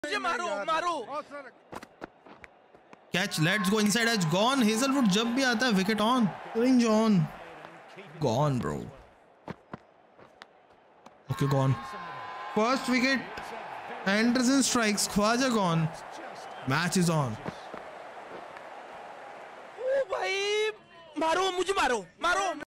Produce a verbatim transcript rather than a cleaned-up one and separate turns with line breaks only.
मुझे मारो मारो।
Catch, let's go inside edge, gone. Hazlewood जब भी आता है विकेट ऑन, रिंज on, gone bro. Okay gone, first wicket, Anderson strikes, Khawaja gone, match is on.
ओ भाई मारो, मुझे मारो मारो।